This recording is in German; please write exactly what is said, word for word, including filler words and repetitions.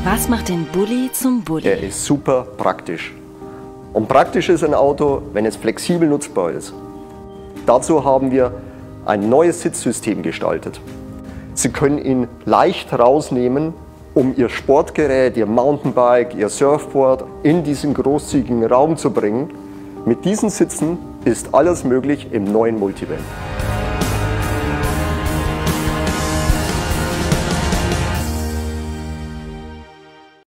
Was macht den Bulli zum Bulli? Er ist super praktisch. Und praktisch ist ein Auto, wenn es flexibel nutzbar ist. Dazu haben wir ein neues Sitzsystem gestaltet. Sie können ihn leicht rausnehmen, um Ihr Sportgerät, Ihr Mountainbike, Ihr Surfboard in diesen großzügigen Raum zu bringen. Mit diesen Sitzen ist alles möglich im neuen Multivan.